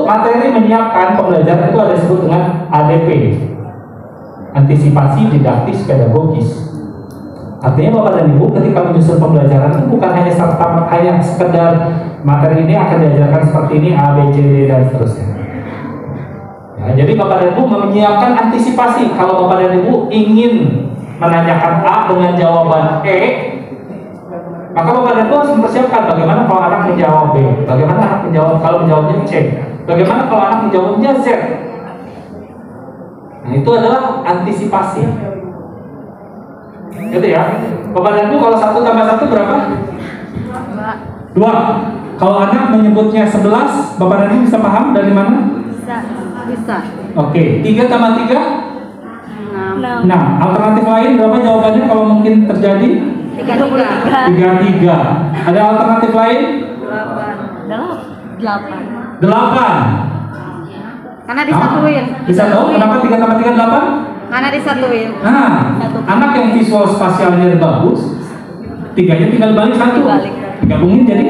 materi menyiapkan pembelajaran itu ada disebut dengan ADP, antisipasi didaktis pedagogis. Artinya Bapak dan Ibu ketika menyusun pembelajaran itu bukan hanya sekedar materi ini akan diajarkan seperti ini A, B, C, D dan seterusnya. Ya, jadi Bapak dan Ibu menyiapkan antisipasi. Kalau Bapak dan Ibu ingin menanyakan A dengan jawaban E, maka Bapak dan Ibu harus mempersiapkan bagaimana kalau anak menjawab B, bagaimana anak menjawab kalau menjawabnya C, bagaimana kalau anak menjawabnya Z. Nah, itu adalah antisipasi. Gitu ya. Bapak dan Ibu kalau 1 tambah 1 berapa? 2. Kalau anak menyebutnya 11, Bapak dan Ibu bisa paham dari mana? Bisa. Oke, 3 tambah 3? 6. Alternatif lain berapa jawabannya kalau mungkin terjadi? 33. Ada alternatif lain? 8. Karena disatuin. Bisa tahu kenapa 3 tambah 3 8? Karena disatuin. Nah, anak yang visual spasialnya bagus, 3-nya tinggal balik 1. Gabungin jadi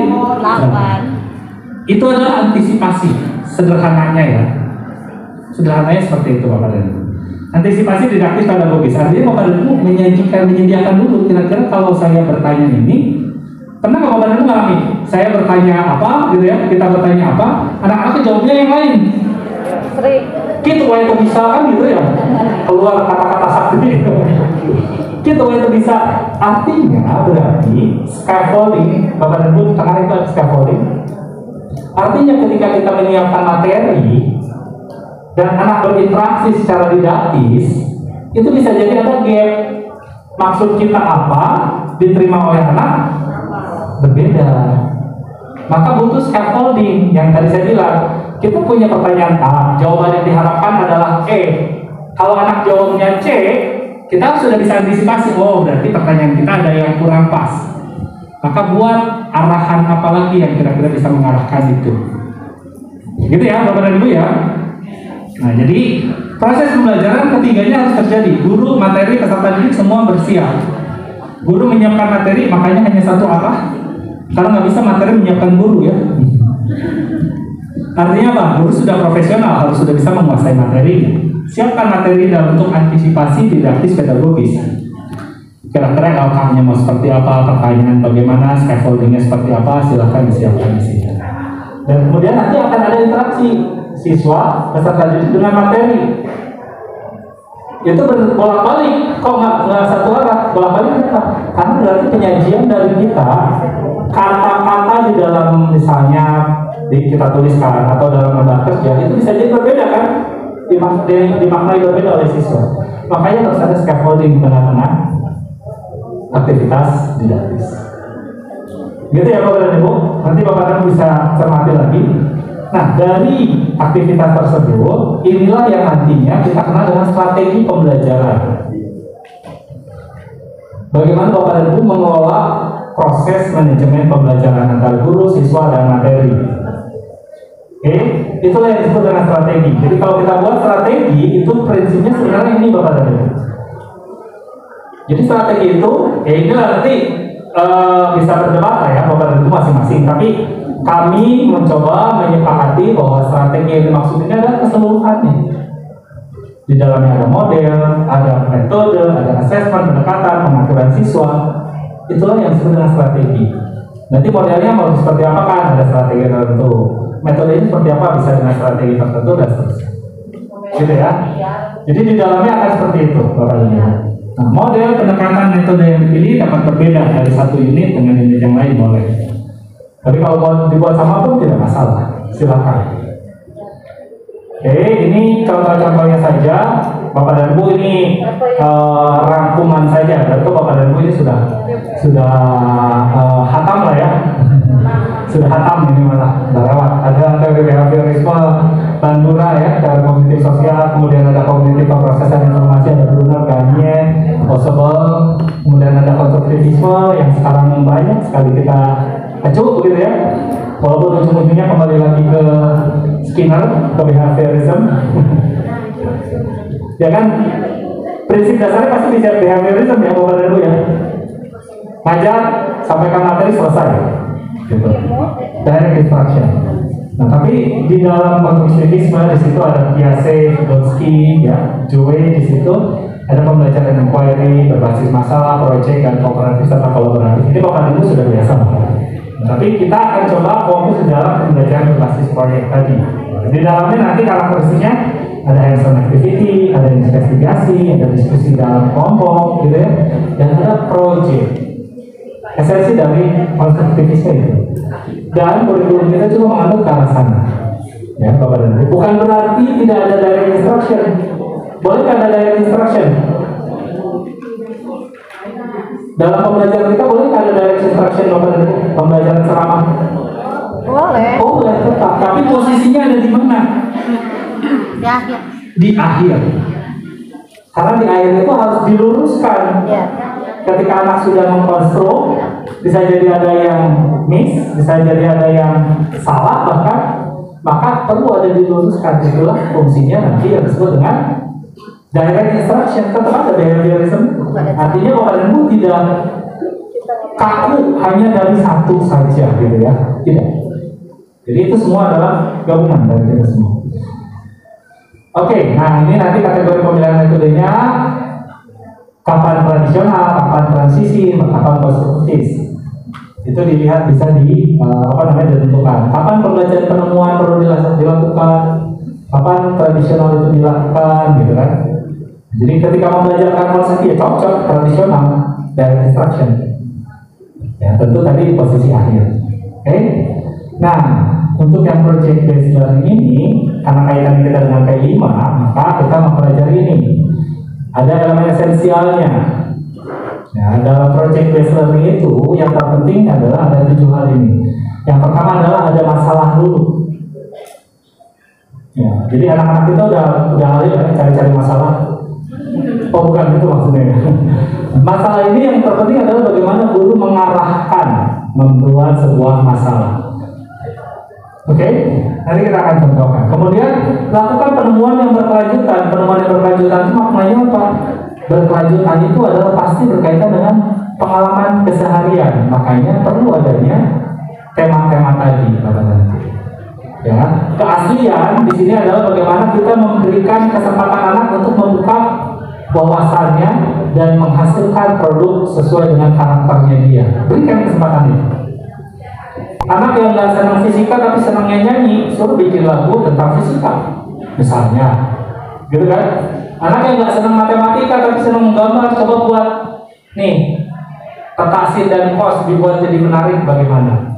8. Itu adalah antisipasi. Sederhananya ya. Sederhananya seperti itu Bapak dan Ibu. Antisipasi didaktis pedagogis. Artinya Bapak dan Ibu menyediakan dulu kira-kira kalau saya bertanya ini, pernah nggak Bapak dan Ibu ngalami? Saya bertanya apa gitu ya, kita bertanya apa, anak-anak jawabnya yang lain. Sering. Gitu itu bisa kan gitu ya, keluar kata-kata sakti. Gitu itu bisa. Artinya berarti scaffolding, Bapak dan Ibu tengah itu scaffolding. Artinya ketika kita menyiapkan materi dan anak berinteraksi secara didaktis, itu bisa jadi ada gap. Maksud kita apa, diterima oleh anak berbeda. Maka butuh scaffolding yang tadi saya bilang. Kita punya pertanyaan A, jawaban yang diharapkan adalah E. Kalau anak jawabnya C, kita sudah bisa antisipasi. Oh, berarti pertanyaan kita ada yang kurang pas. Maka buat arahan apa lagi yang kira-kira bisa mengarahkan itu. Gitu ya, Bapak dan Ibu ya. Nah, jadi proses pembelajaran ketiganya harus terjadi. Guru, materi, peserta didik semua bersiap. Guru menyiapkan materi, makanya hanya satu arah. Karena nggak bisa materi menyiapkan guru ya. Artinya apa? Guru sudah profesional, harus sudah bisa menguasai materi. Siapkan materi dalam bentuk antisipasi didaktis pedagogis. Kira-kira outcome-nya mau seperti apa, pertanyaan bagaimana, scaffolding-nya seperti apa, silahkan disiapkan di sini. Dan kemudian nanti akan ada interaksi siswa peserta didik dengan materi. Itu bolak-balik, kok nggak satu arah, bolak-balik kenapa? Karena berarti penyajian dari kita, kata-kata di dalam misalnya kita tuliskan atau dalam lembar kerja itu bisa jadi berbeda kan, dimaknai berbeda oleh siswa. Makanya harus ada scaffolding di tengah-tengah aktivitas didaktis. Gitu ya Bapak dan Ibu. Nanti Bapak dan Ibu bisa cermati lagi. Nah, dari aktivitas tersebut inilah yang nantinya kita kenal dengan strategi pembelajaran. Bagaimana Bapak dan Ibu mengelola proses manajemen pembelajaran antara guru, siswa, dan materi. Oke, itulah yang disebut dengan strategi. Jadi kalau kita buat strategi, itu prinsipnya sebenarnya ini Bapak dan Ibu. Jadi strategi itu, ya inilah nanti bisa berdebat ya Bapak dan Ibu masing-masing. Tapi kami mencoba menyepakati bahwa strategi yang dimaksud ini adalah keseluruhannya. Di dalamnya ada model, ada metode, ada asesmen, pendekatan, pengaturan siswa. Itulah yang disebut dengan strategi. Nanti modelnya mau seperti apa kan? Ada strategi tertentu. Metodenya seperti apa? Bisa dengan strategi tertentu dan seterusnya. Gitu ya. Jadi di dalamnya akan seperti itu, Bapak Ibu. Nah, model, pendekatan, metode yang dipilih dapat berbeda dari satu unit dengan unit yang lain boleh. Tapi kalau mau dibuat sama pun tidak masalah. Silakan. Oke, ini contoh-contohnya saja. Bapak dan Ibu ini rangkuman saja. Berarti Bapak dan Ibu ini sudah hatam lah ya. Sudah hatam ini malah sudah lewat. Ada teori behaviorisme Bandura ya, teori kognitif sosial, kemudian ada kognitif pemrosesan informasi, ada Brunner, Gagne, Possible, kemudian ada konstruktivisme yang sekarang banyak sekali kita acuh begitu ya. Walaupun ujung-ujungnya kembali lagi ke Skinner, ke behaviorism. Ya kan, prinsip dasarnya pasti bisa behaviorism ya Bapak dan Ibu ya. Ngajar, sampaikan materi, selesai gitu. Direct instruction. Nah, tapi di dalam konstruktivisme di situ ada Piaget, Vygotsky, ya, Joe di situ ada pembelajaran inquiry berbasis masalah, proyek dan kooperatif serta kolaboratif. Ini Bapak Ibu sudah biasa. Tapi kita akan coba fokus di dalam pembelajaran berbasis proyek tadi. Di dalamnya nanti karakteristiknya ada hands-on activity, ada investigasi, ada diskusi dalam kelompok, gitu ya, dan ada project. Esensi dari konstruktivisme itu. Dan kurikulum kita juga menganut ke arah sana. Ya, Bapak dan Ibu. Bukan berarti tidak ada direct instruction. Boleh nggak ada direct instruction? Dalam pembelajaran kita boleh nggak ada direct instruction, Bapak dan Ibu? Pembelajaran ceramah. Boleh. Boleh tetap. Tapi posisinya ada di mana? Di akhir. Di akhir. Karena di akhir itu harus diluruskan. Ya. Ketika anak sudah mengkonstruk, bisa jadi ada yang miss, bisa jadi ada yang salah bahkan, maka perlu ada diluruskan. Itulah fungsinya nanti yang disebut dengan direct instruction. Tetap ada behaviorism. Artinya Bapak dan Ibu tidak kaku hanya dari satu saja, gitu ya. Tidak. Jadi itu semua adalah gabungan dari kita semua. Oke, nah ini nanti kategori pemilihan metodenya. Kapan tradisional, kapan transisi, kapan konstruktif. Itu dilihat bisa ditentukan. Kapan pembelajaran penemuan perlu dilakukan, kapan tradisional itu dilakukan, gitu kan? Jadi ketika membelajarkan konsep ya cocok tradisional dari instruction. Ya tentu tadi di posisi akhir. Oke? Nah, untuk yang project based learning ini, karena kaitan kita dengan P5, maka kita mempelajari ini. Ada elemen esensialnya. Ya, dalam project based learning itu yang terpenting adalah ada 7 hal ini. Yang pertama adalah ada masalah dulu. Ya, jadi anak-anak kita udah ahli ya cari-cari masalah. Oh bukan itu maksudnya. Masalah ini yang terpenting adalah bagaimana guru mengarahkan membuat sebuah masalah. Oke, nanti kita akan contohkan. Kemudian lakukan penemuan yang berkelanjutan. Penemuan yang berkelanjutan itu maknanya apa? Berkelanjutan itu adalah pasti berkaitan dengan pengalaman keseharian. Makanya perlu adanya tema-tema tadi, Bapak-Bapak. Ya, keaslian di sini adalah bagaimana kita memberikan kesempatan anak untuk membuka wawasannya dan menghasilkan produk sesuai dengan karakternya dia. Berikan kesempatan itu. Anak yang nggak senang fisika tapi senangnya nyanyi, suruh bikin lagu tentang fisika, misalnya, gitu kan? Anak yang nggak senang matematika tapi senang menggambar, coba buat nih peta sin dan cos dibuat jadi menarik, bagaimana?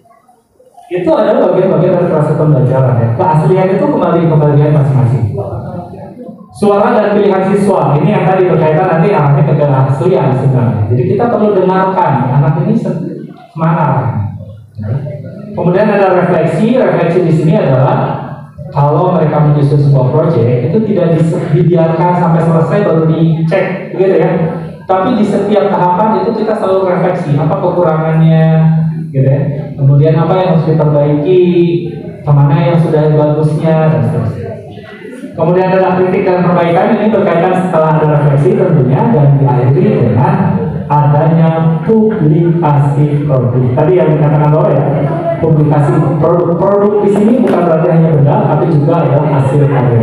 Itu adalah bagian-bagian dari proses pembelajaran ya. Keaslian itu kembali kembalian masing-masing. Suara dan pilihan siswa ini yang tadi berkaitan nanti arahnya ke keaslian sebenarnya. Jadi kita perlu dengarkan anak ini mana. Kemudian ada refleksi. Refleksi di sini adalah kalau mereka menyusun sebuah proyek itu tidak dibiarkan sampai selesai baru dicek, gitu ya. Tapi di setiap tahapan itu kita selalu refleksi apa kekurangannya, gitu ya. Kemudian apa yang harus diperbaiki, kemana yang sudah bagusnya dan seterusnya. Kemudian ada kritik dan perbaikan. Ini berkaitan setelah ada refleksi tentunya dan diakhiri dengan adanya publikasi produk. Tadi yang dikatakan Laura ya, publikasi produk di sini bukan berarti hanya benda, tapi juga adalah hasil karya.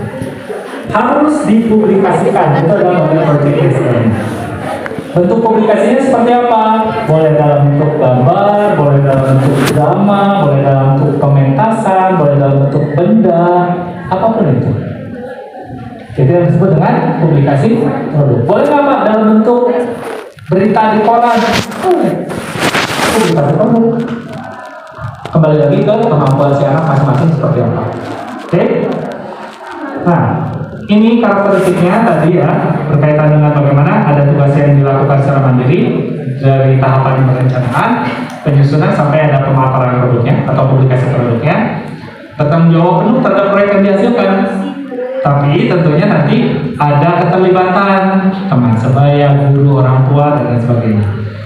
Harus dipublikasikan. Itu adalah bagian project based learning. Bentuk publikasinya seperti apa? Boleh dalam bentuk gambar, boleh dalam bentuk drama, boleh dalam bentuk pementasan, boleh dalam bentuk benda, apapun itu. Jadi yang disebut dengan publikasi produk. Boleh nggak Pak dalam bentuk berita di koran? Berita di koran. Kembali lagi ke kemampuan si anak masing-masing seperti apa. Oke? Nah, ini karakteristiknya tadi ya, berkaitan dengan bagaimana ada tugas yang dilakukan secara mandiri dari tahapan perencanaan, penyusunan sampai ada pemaparan produknya atau publikasi produknya. Bertanggung jawab penuh terhadap proyek yang dihasilkan. Tapi tentunya nanti ada keterlibatan teman sebaya, guru, orang tua, dan lain sebagainya.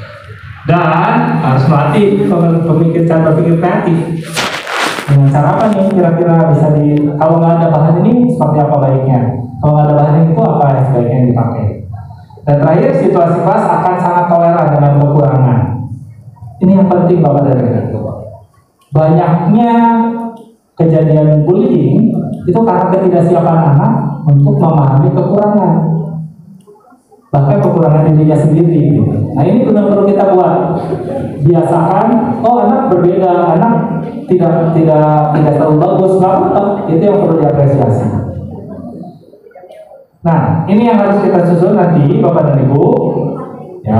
Dan harus melatih cara berpikir kreatif. Dengan cara apa nih kira-kira bisa kalau nggak ada bahan ini seperti apa baiknya? Kalau nggak ada bahan itu apa yang sebaiknya dipakai? Dan terakhir, situasi kelas akan sangat toleran dengan kekurangan. Ini yang penting Bapak dan Ibu. Banyaknya kejadian bullying itu karena ketidaksiapan anak untuk memahami kekurangan, bahkan kekurangan dirinya sendiri. Nah ini benar perlu kita buat, biasakan. Oh anak berbeda, anak tidak terlalu bagus, nggak apa-apa. Itu yang perlu diapresiasi. Nah ini yang harus kita susun nanti Bapak dan Ibu, ya.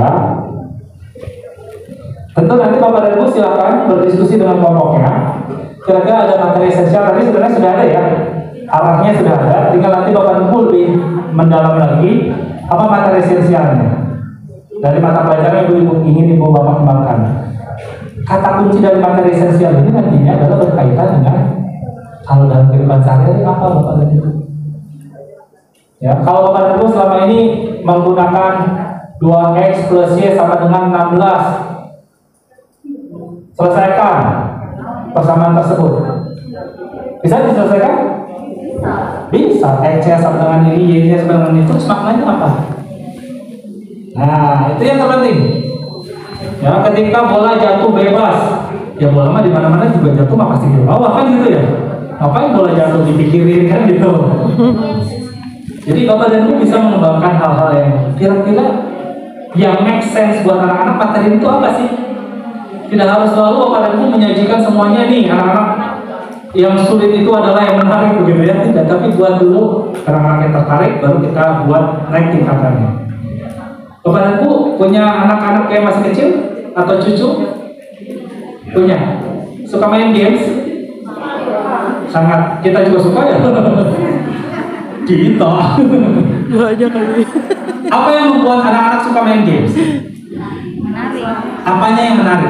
Tentu nanti Bapak dan Ibu silakan berdiskusi dengan kelompoknya. Kira-kira ada materi esensial tadi sebenarnya sudah ada ya, arahnya sudah ada. Tinggal nanti Bapak dan Ibu lebih mendalam lagi apa materi esensialnya dari mata pelajaran yang Ibu ingin Ibu Bapak kembangkan. Kata kunci dari materi esensial ini nantinya adalah berkaitan dengan kalau dalam kehidupan sehari-hari apa Bapak dan Ibu. Ya, kalau Bapak dan Ibu selama ini menggunakan 2x plus y sama dengan 16, selesaikan persamaan tersebut. Bisa diselesaikan? Bisa. X-nya sama dengan ini, Y-nya sama dengan itu, terus maknanya apa? Nah, itu yang terpenting. Ya, ketika bola jatuh bebas, ya bola mah di mana-mana juga jatuh mah pasti di bawah kan gitu ya. Ngapain bola jatuh dipikirin kan gitu. Jadi Bapak dan Ibu bisa mengembangkan hal-hal yang kira-kira yang make sense buat anak-anak. Materi itu apa sih? Tidak harus selalu Bapak dan Ibu menyajikan semuanya nih anak-anak yang sulit itu adalah yang menarik begitu ya. Tidak, tapi buat dulu anak-anak yang tertarik, baru kita buat naik tingkatannya. Bapak dan Ibu punya anak-anak yang masih kecil atau cucu? Punya. Suka main games? Sangat. Kita juga suka ya. Kita. Banyak kali. Apa yang membuat anak-anak suka main games? Menarik. Apanya yang menarik?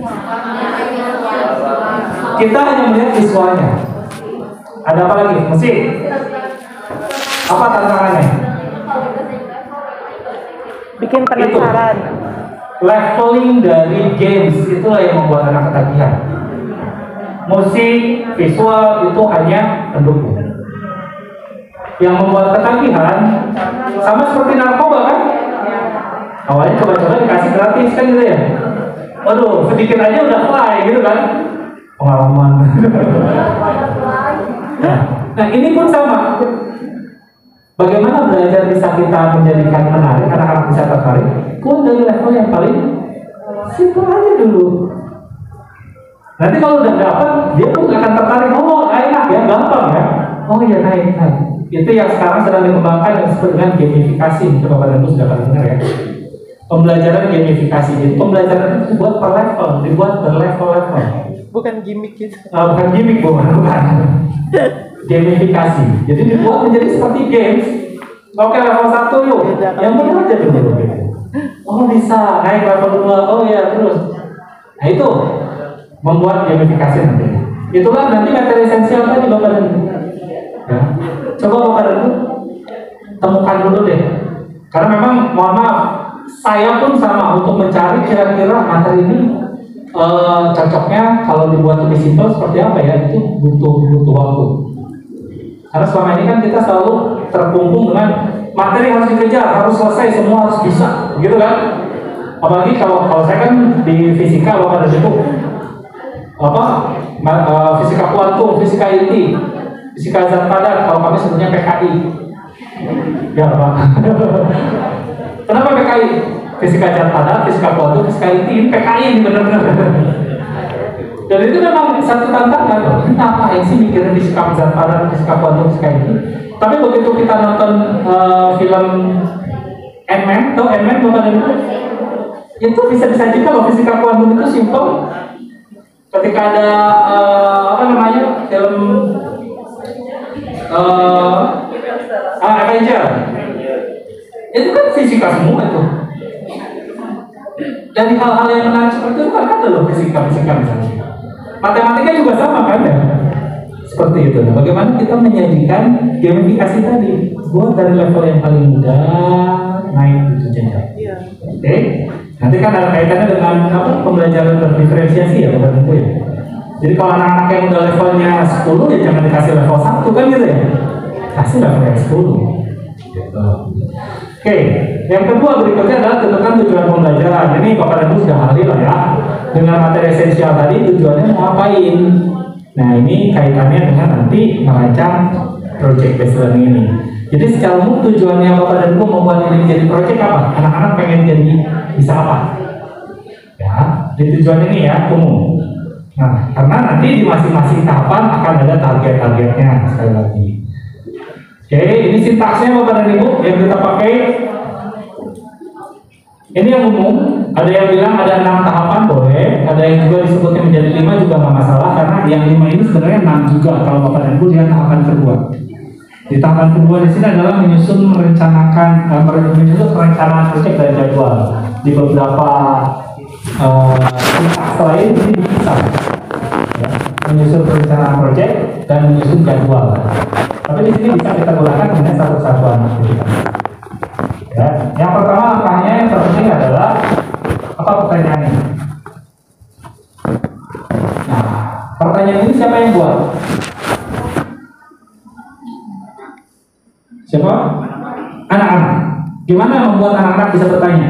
Kita hanya melihat visualnya. Ada apa lagi? Musik. Apa tantangannya? Bikin penasaran. Leveling dari games itulah yang membuat anak ketagihan. Musik, visual itu hanya pendukung. Yang membuat ketagihan sama seperti narkoba kan? Awalnya coba-coba dikasih gratis kan gitu ya. Waduh, sedikit aja udah fly gitu kan? Pengalaman. Nah ini pun sama. Bagaimana belajar bisa kita menjadikan menarik, anak-anak bisa tertarik? Pun dari level yang paling simpel aja dulu. Nanti kalau udah dapat, dia pun akan tertarik. Oh enak ya, gampang ya. Oh iya naik. Itu yang sekarang sedang dikembangkan yang disebut dengan gamifikasi. Itu Bapak dan Ibu sudah pernah dengar ya. Pembelajaran gamifikasi. Jadi pembelajaran itu dibuat per level, dibuat berlevel-level. Bukan gimmick gitu. Bukan gimmick, bukan. Gamifikasi. Jadi dibuat menjadi seperti games. Oke, level 1 yuk. Yang benar aja dulu. Oh bisa, naik level 2. Oh iya, terus. Nah itu membuat gamifikasi nanti. Itulah nanti materi esensial tadi Bapak dan Ibu. Ya. Coba Bapak dan Ibu temukan dulu deh. Karena memang mohon maaf, saya pun sama untuk mencari kira-kira materi ini cocoknya kalau dibuat lebih simpel seperti apa ya, itu butuh waktu. Karena selama ini kan kita selalu terkungkung dengan materi harus dikejar, harus selesai, semua harus bisa, gitu kan? Apalagi kalau saya kan di fisika Bapak dan Ibu, fisika kuantum, fisika inti, fisika zat padat, kalau kami sebutnya PKI. Ya Pak. Kenapa PKI? Fisika zat padat, fisika kuantum, fisika inti, ini PKI ini benar-benar. Dan itu memang satu tantangan loh. Kenapa sih mikirin fisika zat padat, fisika kuantum, fisika inti? Tapi begitu kita nonton film Ant-Man, tuh Ant-Man Bapak dan Ibu, itu bisa disajikan loh fisika kuantum itu simple. Ketika ada film Avenger, itu kan fisika semua itu. Dari hal-hal yang menarik seperti itu kan ada loh fisika misalnya. Matematika juga sama kan ya? Seperti itu. Nah, bagaimana kita menyajikan gamifikasi tadi buat dari level yang paling mudah naik itu jenjang. Oke. Nanti kan ada kaitannya dengan pembelajaran berdiferensiasi ya Bapak Ibu ya. Jadi kalau anak-anak yang udah levelnya 10 ya jangan dikasih level 1 kan gitu ya. Kasih level yang 10. Gitu. Oke, yang kedua berikutnya adalah tentukan tujuan pembelajaran. Ini Bapak dan Ibu sudah ahli lah ya. Dengan materi esensial tadi tujuannya mau ngapain? Nah, ini kaitannya dengan nanti merancang project based learning ini. Jadi secara umum tujuannya Bapak dan Ibu membuat ini menjadi project apa? Anak-anak pengen jadi bisa apa? Ya, di tujuan ini ya umum. Nah, karena nanti di masing-masing tahapan akan ada target-targetnya sekali lagi. Oke, ini sintaksnya Bapak dan Ibu yang kita pakai. Ini yang umum. Ada yang bilang ada 6 tahapan boleh, ada yang juga disebutnya menjadi 5 juga nggak masalah karena yang 5 ini sebenarnya 6 juga kalau Bapak dan Ibu lihat tahapan kedua. Di tahapan kedua di sini adalah menyusun perencanaan proyek dan jadwal. Di beberapa sintaks lain ini dipisah. Ya, menyusun perencanaan proyek dan menyusun jadwal. Tapi di sini bisa kita gunakan dengan satu satuan aktivitas. Ya, yang pertama langkahnya yang terpenting adalah apa pertanyaannya? Nah, pertanyaan ini siapa yang buat? Siapa? Anak-anak. Gimana membuat anak-anak bisa bertanya?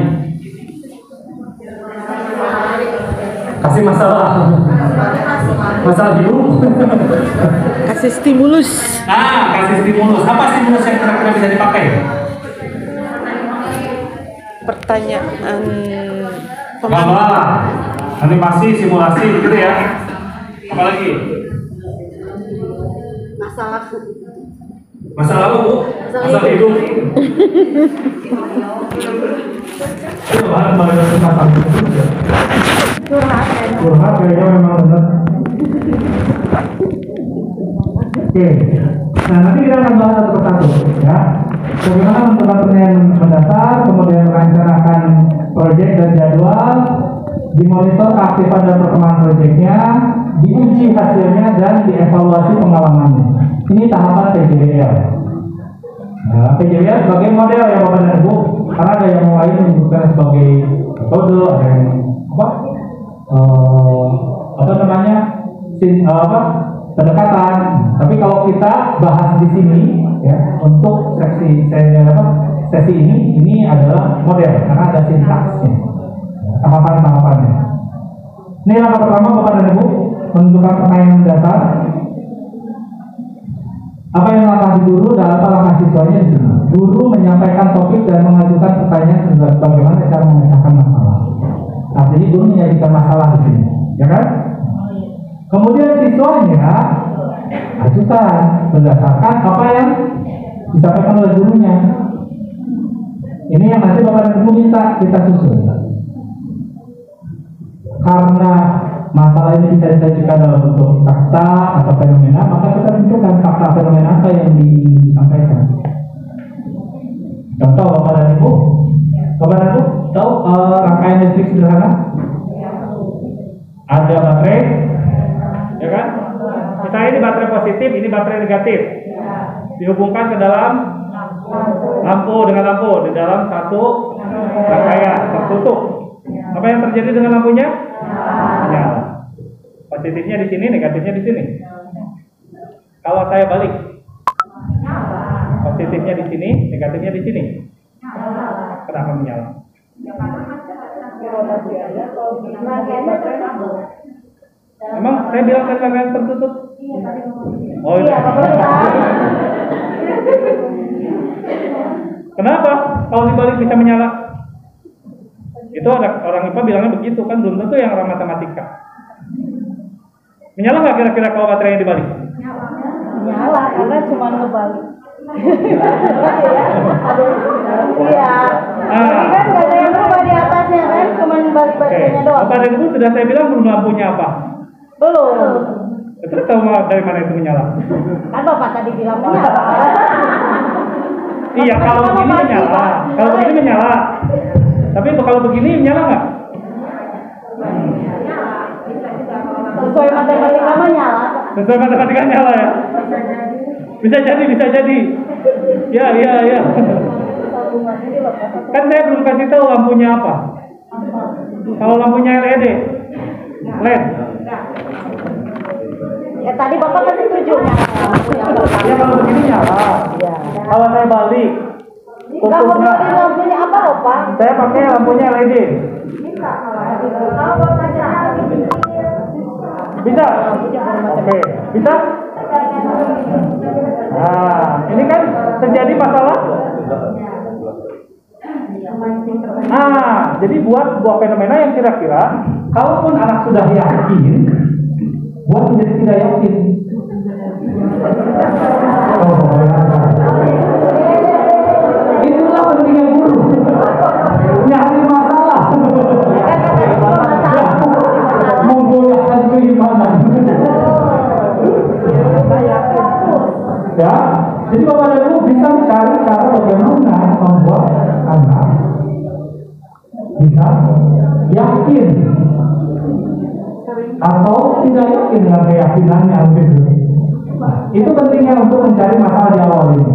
Kasih masalah. Masalah hidup. Kasih stimulus. Nah, kasih stimulus. Apa stimulus yang kira-kira bisa dipakai? Pertanyaan Gambar, animasi, simulasi, gitu ya. Apalagi? Masalah apa, Bu? Masalah hidup. Itu bahan paling masalah hidup ya. Curhat kayaknya memang benar. Oke. Nah, nanti kita akan bahas satu persatu ya. Bagaimana menentukan yang mendasar, kemudian merencanakan proyek dan jadwal, dimonitor keaktifan dan perkembangan proyeknya, diuji hasilnya dan dievaluasi pengalamannya. Ini tahapan PJBL. Nah, PJBL sebagai model ya Bapak dan Ibu, karena ada yang lain menyebutkan sebagai metode, ada yang pendekatan. Tapi kalau kita bahas di sini ya untuk sesi ini adalah model karena ada sintaksnya, tahapan-tahapannya. Ini langkah pertama Bapak dan Ibu menentukan pertanyaan dasar. Apa yang langkah di guru dan apa langkah siswanya di sini. Guru menyampaikan topik dan mengajukan pertanyaan tentang bagaimana cara memecahkan masalah. Artinya guru menyajikan masalah di sini, ya kan? Kemudian siswanya ajukan berdasarkan apa yang disampaikan oleh gurunya. Ini yang nanti Bapak dan Ibu minta kita susun. Karena masalah ini bisa disajikan dalam bentuk fakta atau fenomena, maka kita tentukan fakta fenomena apa yang disampaikan. Contoh Bapak dan Ibu, tahu rangkaian listrik sederhana? Ada baterai, ya kan? Misalnya ini baterai positif, ini baterai negatif. Dihubungkan ke dalam lampu dengan lampu di dalam satu rangkaian tertutup. Apa yang terjadi dengan lampunya? Menyala. Positifnya di sini, negatifnya di sini. Kalau saya balik, positifnya di sini, negatifnya di sini. Kenapa menyala? Emang saya bilang tadi rangkaian tertutup? Oh iya. Kenapa? Kalau dibalik bisa menyala? Itu ada orang IPA bilangnya begitu kan, belum tentu yang orang matematika. Menyala nggak kira-kira kalau baterainya dibalik? Nyala, karena cuma ngebalik. Iya. Tapi kan nggak ada yang berubah di atasnya kan, cuma balik baterainya doang. Bapak dan Ibu sudah saya bilang belum lampunya apa? Belum. Terus tahu dari mana itu menyala? Kan Bapak tadi bilang menyala. Iya, kalau begini menyala. Kalau begini menyala. Tapi kalau begini menyala nggak? Sesuai matematika mah nyala. Sesuai matematika nyala ya? Bisa jadi. Ya. Kan saya belum kasih tahu lampunya apa. Kalau lampunya LED. Ya tadi Bapak kasih 7 nyala. Ya kalau begini nyala. Ya. Kalau saya balik, Enggak perlu lampunya apa, Pak? saya pakai lampunya LED. Bisa? Oke, bisa? Nah, ini kan terjadi masalah. Nah, jadi buat sebuah fenomena yang kira-kira kalaupun anak sudah yakin, buat menjadi tidak yakin. Itulah pentingnya guru. Nyari masalah. Menggoyahkan keimanan. Ya, jadi Bapak dan Ibu bisa mencari cara bagaimana membuat anak bisa yakin atau tidak yakin dengan keyakinannya begitu. Itu pentingnya untuk mencari masalah di awal ini.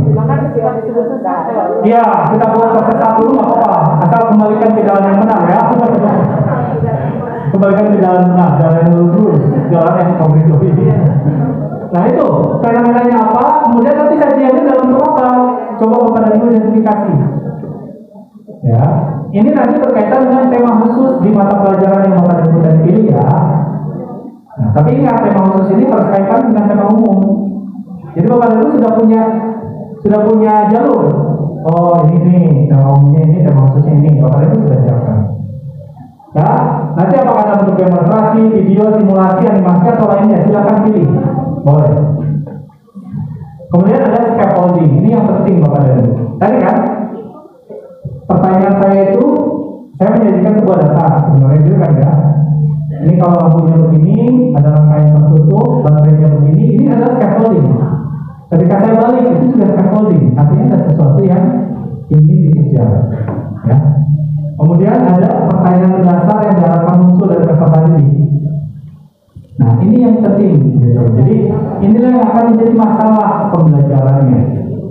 Iya, kita buat proses satu dulu nggak apa-apa, asal kembalikan ke jalan yang benar ya. Kembalikan ke jalan benar, jalan yang lurus, jalan yang konkret ini. Nah itu fenomenanya apa? Kemudian nanti kajiannya dalam bentuk apa? Coba Bapak dan Ibu identifikasi. Ya, ini nanti berkaitan dengan tema khusus di mata pelajaran yang Bapak dan Ibu tadi pilih ya. Nah, tapi ingat tema khusus ini berkaitan dengan tema umum. Jadi Bapak dan Ibu sudah punya jalur. Oh ini nih tema umumnya ini, tema khususnya ini. Bapak dan Ibu sudah siapkan. Ya, nanti apakah ada bentuk demonstrasi, video, simulasi, animasi atau lainnya? Silakan pilih. Boleh. Kemudian ada scaffolding. Ini yang penting Bapak dan Ibu. Tadi kan pertanyaan saya itu, saya menjadikan sebuah data sebenarnya itu kan ya. Ini kalau lampunya begini, ada rangkaian tertutup, baterainya begini, ini adalah scaffolding. Ketika saya balik itu sudah scaffolding, artinya ada sesuatu yang ingin dikejar. Ya. Kemudian ada pertanyaan mendasar yang diharapkan muncul dari peserta didik. Nah ini yang penting. Gitu. Jadi inilah yang akan menjadi masalah pembelajarannya.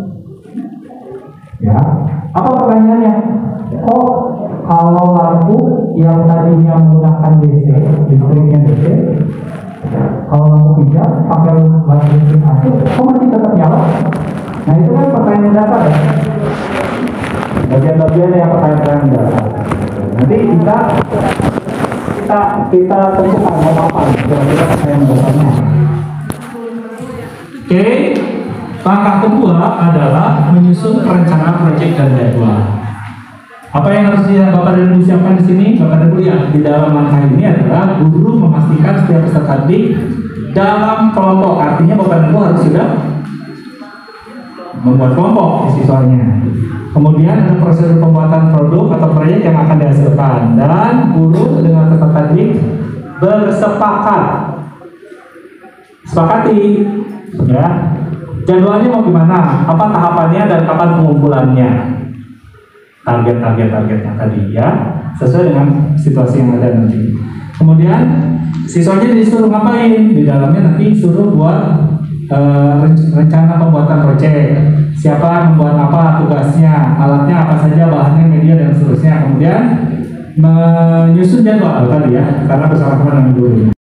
Ya. Apa pertanyaannya? Kok kalau lampu yang tadinya menggunakan DC, listriknya DC, kalau lampu hijau pakai baterai listrik AC, kok masih tetap nyala? Nah itu kan pertanyaan dasar ya. Bagian-bagian yang pertanyaan dasar. Nanti kita tentukan apa kira-kira pertanyaan dasarnya. Oke. Langkah kedua adalah menyusun perencanaan proyek dan jadwal. Apa yang harus Bapak dan Ibu siapkan di sini? Bapak dan Ibu lihat di dalam langkah ini adalah guru memastikan setiap peserta didik dalam kelompok. Artinya Bapak dan Ibu harus sudah membuat kelompok siswanya. Kemudian ada prosedur pembuatan produk atau proyek yang akan dihasilkan dan guru dengan peserta didik bersepakat. Sepakati, ya. Jadwalnya mau gimana? Apa tahapannya dan kapan pengumpulannya? Target-targetnya tadi ya, sesuai dengan situasi yang ada nanti. Kemudian siswanya disuruh ngapain? Di dalamnya nanti suruh buat rencana pembuatan proyek. Siapa membuat apa tugasnya, alatnya apa saja, bahannya, media dan seterusnya. Kemudian menyusun jadwal tadi ya, karena bersama-sama dengan guru.